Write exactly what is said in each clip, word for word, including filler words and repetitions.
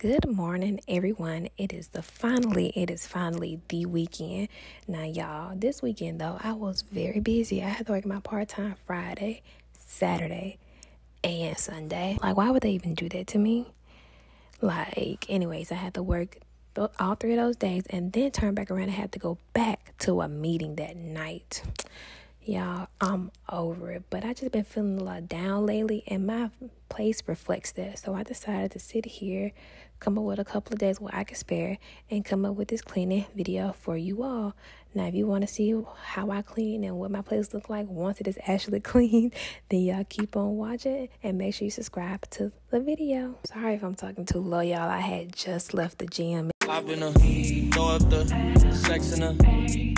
Good morning, everyone. It is the finally, it is finally the weekend. Now, y'all, this weekend, though, I was very busy. I had to work my part-time Friday, Saturday, and Sunday. Like, why would they even do that to me? Like, anyways, I had to work th- all three of those days and then turn back around and had to go back to a meeting that night. Y'all, I'm over it, but I just been feeling a lot down lately, and my place reflects that. So I decided to sit here, come up with a couple of days where I could spare, and come up with this cleaning video for you all. Now, if you want to see how I clean and what my place look like once it is actually clean, then y'all keep on watching and make sure you subscribe to the video. Sorry if I'm talking too low, y'all. I had just left the gym. I've been a throw up the sex in a.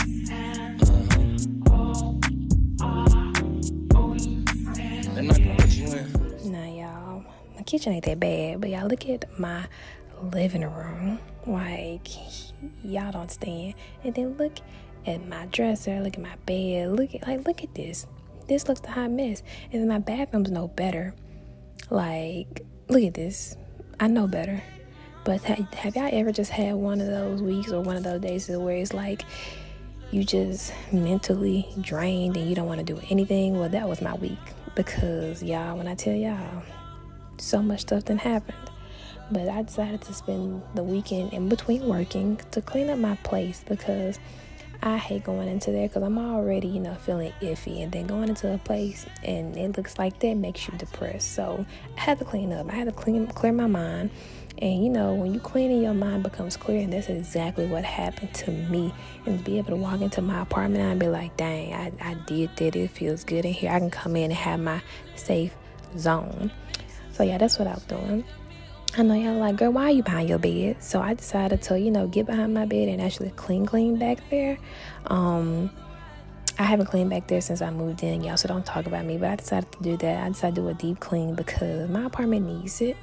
Now, y'all, my kitchen ain't that bad, but y'all look at my living room. Like, y'all don't stand. And then look at my dresser, look at my bed, look at like look at this. This looks a hot mess. And then my bathroom's no better. Like, look at this. I know better. But have, have y'all ever just had one of those weeks or one of those days where it's like you just mentally drained and you don't want to do anything? Well, that was my week. Because, y'all, when I tell y'all, so much stuff done happened. But I decided to spend the weekend in between working to clean up my place, because I hate going into there because I'm already, you know, feeling iffy. And then going into a place and it looks like that makes you depressed. So I had to clean up. I had to clean, clear my mind. And, you know, when you clean and your mind becomes clear, and that's exactly what happened to me. And to be able to walk into my apartment and be like, dang, I, I did that. It feels good in here. I can come in and have my safe zone. So, yeah, that's what I was doing. I know y'all like, girl, why are you behind your bed? So I decided to, you know, get behind my bed and actually clean, clean back there. Um... I haven't cleaned back there since I moved in, y'all, so don't talk about me. But I decided to do that. I decided to do a deep clean because my apartment needs it,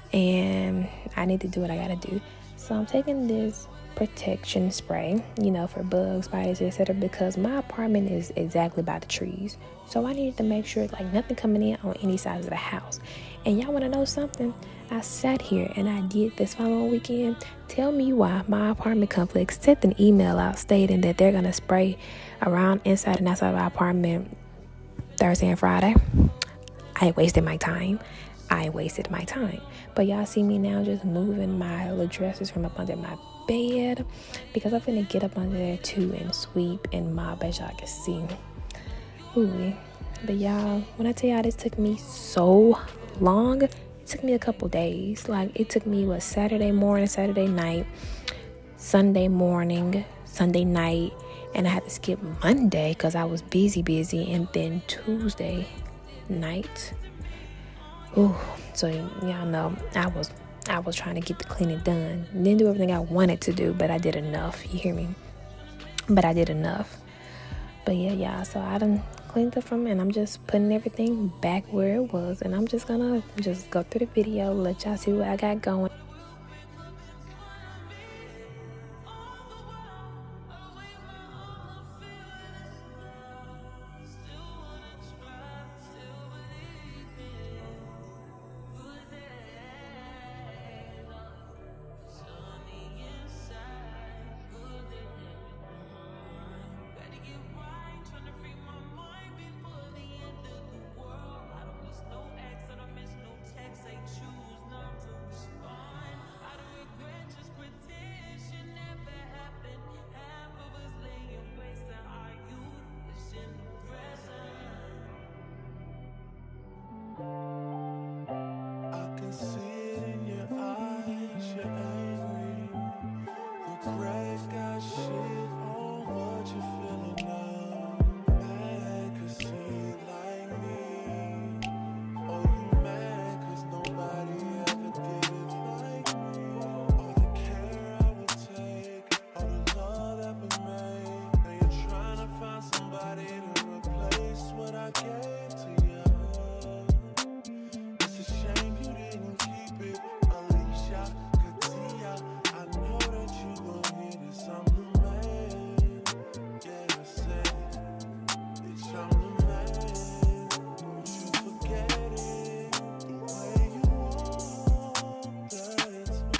and I need to do what I gotta do. So I'm taking this protection spray, you know, for bugs, spiders, et cetera, because my apartment is exactly by the trees. So I needed to make sure, like, nothing coming in on any sides of the house. And y'all want to know something? I sat here and I did this following weekend. Tell me why my apartment complex sent an email out stating that they're going to spray around inside and outside of our apartment Thursday and Friday. I wasted my time. I wasted my time. But y'all see me now just moving my little dresses from up under my bed, because I'm going to get up under there too and sweep and mop, as y'all can see. Ooh. But y'all, when I tell y'all this took me so long, it took me a couple days. Like, it took me, what, Saturday morning, Saturday night, Sunday morning, Sunday night, and I had to skip Monday because I was busy, busy, and then Tuesday night. Ooh, so y'all know I was I was trying to get the cleaning done. Didn't do everything I wanted to do, but I did enough. You hear me? But I did enough. But yeah, y'all, so I done cleaned up from, and I'm just putting everything back where it was, and I'm just gonna just go through the video, let y'all see what I got going.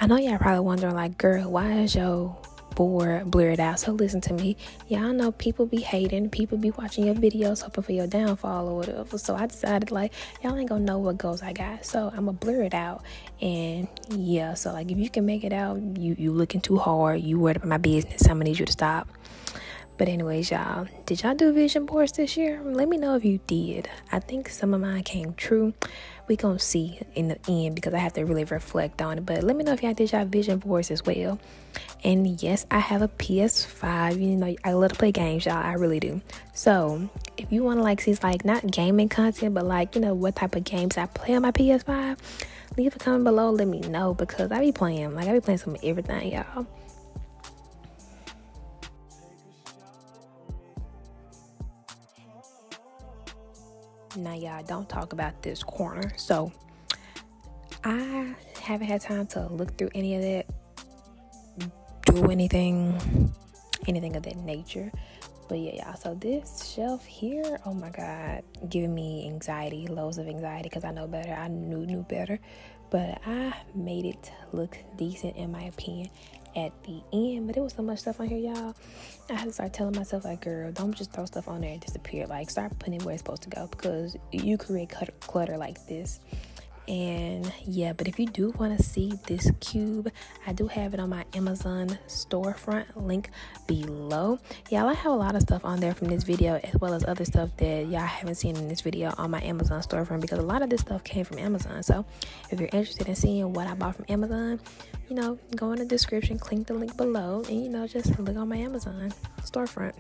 I know y'all probably wondering, like, girl, why is your board blurred out? So listen to me. Y'all know people be hating, people be watching your videos hoping for your downfall or whatever. So I decided, like, y'all ain't gonna know what goals I got, so I'm gonna blur it out. And yeah, so like, if you can make it out, you you looking too hard, you worried about my business, I'm gonna need you to stop. But anyways, y'all, did y'all do vision boards this year? Let me know if you did. I think some of mine came true. We gonna see in the end, because I have to really reflect on it. But let me know if y'all did y'all vision boards as well. And yes, I have a P S five. You know, I love to play games, y'all. I really do. So if you want to like see, like, not gaming content, but like, you know, what type of games I play on my P S five, leave a comment below. Let me know, because I be playing. Like, I be playing some of everything, y'all. Now, y'all, don't talk about this corner. So I haven't had time to look through any of that, do anything, anything of that nature. But yeah, y'all, so this shelf here, oh my God, giving me anxiety, loads of anxiety, because I know better. I knew, knew better. But I made it look decent, in my opinion, at the end. But there was so much stuff on here, y'all. I had to start telling myself, like, girl, don't just throw stuff on there and disappear. Like, start putting it where it's supposed to go, because you create clutter like this. And yeah, but if you do want to see this cube, I do have it on my Amazon storefront, link below. Y'all, I have a lot of stuff on there from this video, as well as other stuff that y'all haven't seen in this video on my Amazon storefront, because a lot of this stuff came from Amazon. So if you're interested in seeing what I bought from Amazon, you know, go in the description, click the link below, and you know, just look on my Amazon storefront.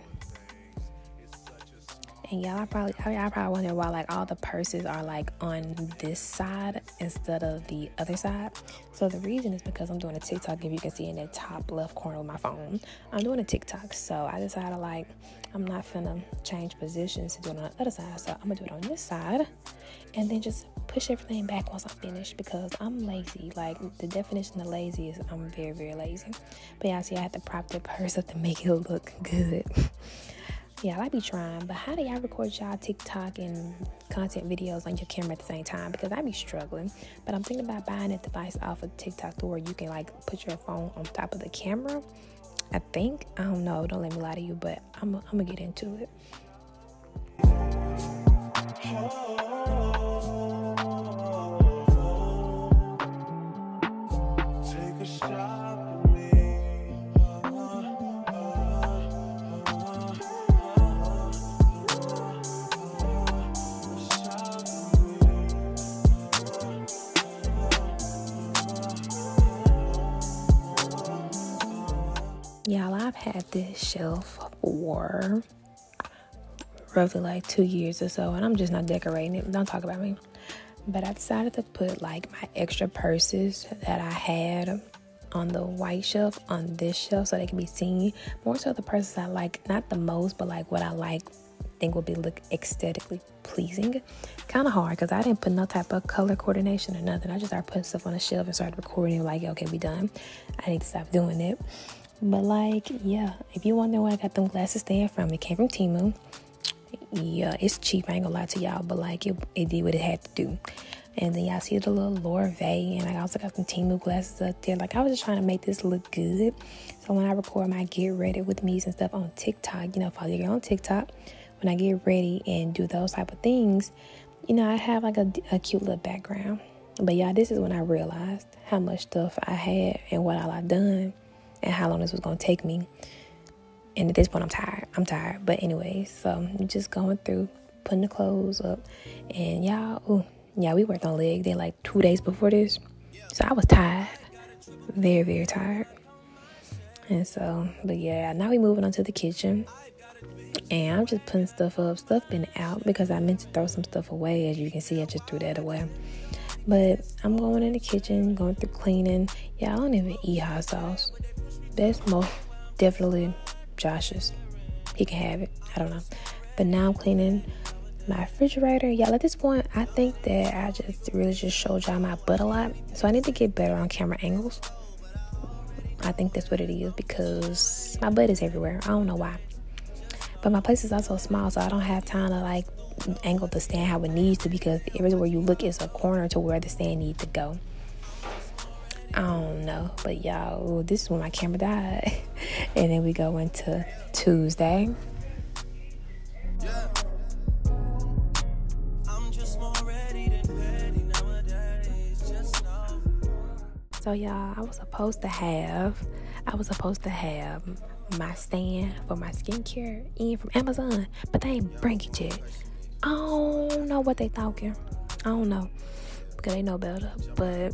And y'all, I probably, I probably wonder why, like, all the purses are like on this side instead of the other side. So the reason is because I'm doing a TikTok. If you can see in the top left corner of my phone, I'm doing a TikTok. So I decided, like, I'm not finna change positions to do it on the other side. So I'm gonna do it on this side, and then just push everything back once I'm finished, because I'm lazy. Like, the definition of lazy is I'm very, very lazy. But yeah, see, I have to prop the purse up to make it look good. Yeah, I be trying, but how do y'all record y'all TikTok and content videos on your camera at the same time? Because I be struggling. But I'm thinking about buying a device off of TikTok to where you can, like, put your phone on top of the camera. I think. I don't know. Don't let me lie to you, but I'm, I'm going to get into it. Take a shot. Y'all, I've had this shelf for roughly like two years or so, and I'm just not decorating it. Don't talk about me. But I decided to put, like, my extra purses that I had on the white shelf on this shelf, so they can be seen. More so the purses I like, not the most, but like what I like, think would be look aesthetically pleasing. Kind of hard, because I didn't put no type of color coordination or nothing. I just started putting stuff on the shelf and started recording, like, okay, we done. I need to stop doing it. But like, yeah, if you wonder where I got them glasses stand from, it came from Temu. Yeah, it's cheap, I ain't gonna lie to y'all, but like, it, it did what it had to do. And then y'all see the little Lorvay, and I also got some Temu glasses up there. Like, I was just trying to make this look good. So when I record my get ready with me's and stuff on TikTok, you know, follow your girl on TikTok, when I get ready and do those type of things, you know, I have like a, a cute little background. But yeah, this is when I realized how much stuff I had and what all I've done, and how long this was going to take me. And at this point, I'm tired. I'm tired. But anyways, so I'm just going through, putting the clothes up. And y'all, ooh, yeah, we worked on leg day like two days before this. So I was tired. Very, very tired. And so, but yeah, now we moving on to the kitchen. And I'm just putting stuff up. Stuff been out because I meant to throw some stuff away. As you can see, I just threw that away. But I'm going in the kitchen, going through cleaning. Yeah, I don't even eat hot sauce. That's most definitely Josh's. He can have it. I don't know. But now I'm cleaning my refrigerator. Y'all, at this point, I think that I just really just showed y'all my butt a lot. So I need to get better on camera angles. I think that's what it is, because my butt is everywhere. I don't know why. But my place is also small, so I don't have time to like angle the stand how it needs to, because everywhere you look is a corner to where the stand needs to go. I don't know, but y'all, ooh, this is when my camera died. And then we go into Tuesday. Yeah. I'm just more ready than ready nowadays. Just know. So y'all, I was supposed to have, I was supposed to have my stand for my skincare in from Amazon, but they ain't bring it yet. I don't know what they talking. I don't know, because they know better. But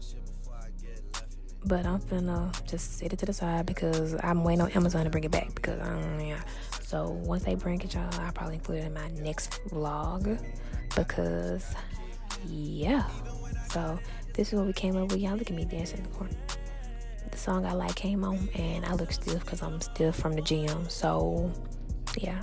but I'm finna just set it to the side because I'm waiting on Amazon to bring it back. Because I don't yeah. So once they bring it, y'all, I'll probably include it in my next vlog. Because yeah. So this is what we came up with. Y'all look at me dancing in the corner. The song I like came on, and I look stiff because I'm still from the gym. So yeah.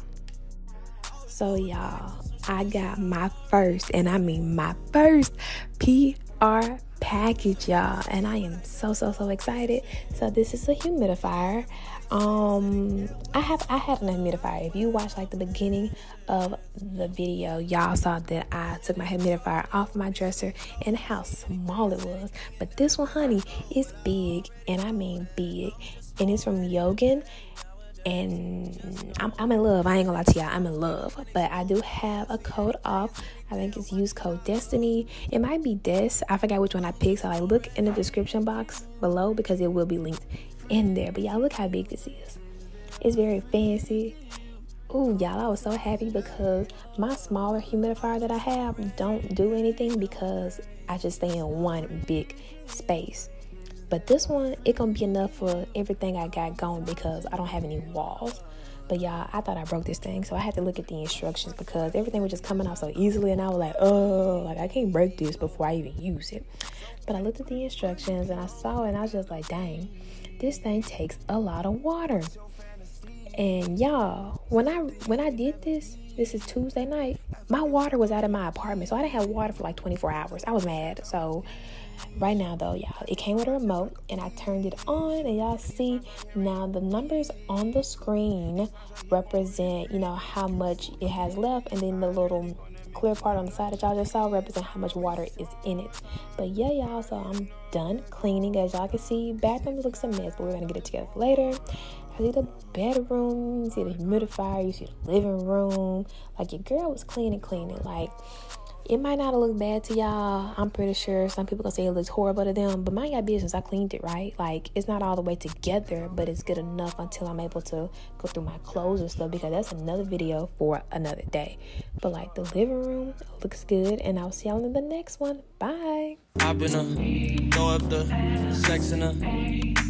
So y'all, I got my first, and I mean my first P R package, y'all, and I am so so so excited. So this is a humidifier. Um, I have I had an humidifier. If you watch like the beginning of the video, y'all saw that I took my humidifier off my dresser and how small it was. But this one, honey, is big, and I mean big, and it's from Yogin. And I'm, I'm in love. I ain't gonna lie to y'all. I'm in love. But I do have a code off. I think it's use code Destiny. It might be Des. I forgot which one I picked. So like look in the description box below because it will be linked in there. But y'all look how big this is. It's very fancy. Ooh, y'all, I was so happy because my smaller humidifier that I have don't do anything because I just stay in one big space. But this one, it gonna be enough for everything I got going because I don't have any walls. But y'all, I thought I broke this thing, so I had to look at the instructions because everything was just coming out so easily, and I was like, oh, like I can't break this before I even use it. But I looked at the instructions and I saw it, and I was just like, dang, this thing takes a lot of water. And y'all, when I when I did this, this is Tuesday night, my water was out of my apartment, so I didn't have water for like twenty-four hours. I was mad. So right now though, y'all, it came with a remote, and I turned it on, and y'all see now the numbers on the screen represent, you know, how much it has left, and then the little clear part on the side that y'all just saw represent how much water is in it. But yeah, y'all, so I'm done cleaning. As y'all can see, bathroom looks a mess, but we're gonna get it together later. I see the bedroom, you see the humidifier, you see the living room. Like, your girl was cleaning, cleaning. Like, it might not look bad to y'all. I'm pretty sure some people gonna say it looks horrible to them, but mind your business, I cleaned it, right? Like, it's not all the way together, but it's good enough until I'm able to go through my clothes and stuff, because that's another video for another day. But like, the living room looks good, and I'll see y'all in the next one. Bye. I've been a throw up the sex in a